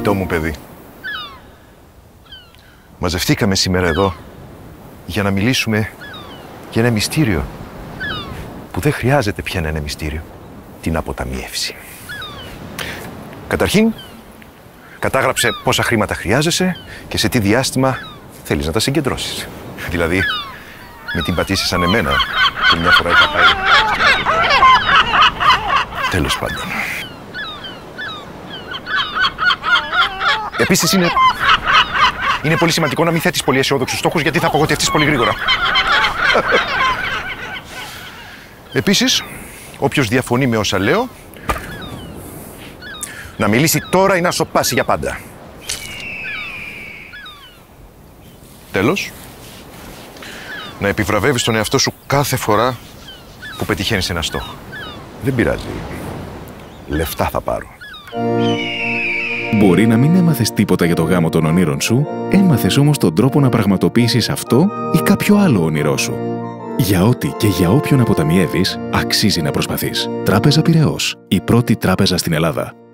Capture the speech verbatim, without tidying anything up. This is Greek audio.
Αγαπητό μου παιδί, μαζευτήκαμε σήμερα εδώ για να μιλήσουμε για ένα μυστήριο που δεν χρειάζεται πια να είναι μυστήριο, την αποταμιεύση. Καταρχήν, κατάγραψε πόσα χρήματα χρειάζεσαι και σε τι διάστημα θέλεις να τα συγκεντρώσεις. Δηλαδή, με την πατήσεις σαν εμένα και μια φορά είχα πάει... Τέλος πάντων. Επίσης είναι... είναι πολύ σημαντικό να μην θέτεις πολύ αισιόδοξους στόχους, γιατί θα απογοητευτείς πολύ γρήγορα. Επίσης, όποιος διαφωνεί με όσα λέω, να μιλήσει τώρα ή να σωπάσει για πάντα. Τέλος, να επιβραβεύεις τον εαυτό σου κάθε φορά που πετυχαίνεις ένα στόχο. Δεν πειράζει. Λεφτά θα πάρω. Μπορεί να μην έμαθες τίποτα για το γάμο των ονείρων σου, έμαθες όμως τον τρόπο να πραγματοποιήσεις αυτό ή κάποιο άλλο όνειρό σου. Για ό,τι και για όποιον αποταμιεύεις, αξίζει να προσπαθείς. Τράπεζα Πειραιώς, η πρώτη τράπεζα στην Ελλάδα.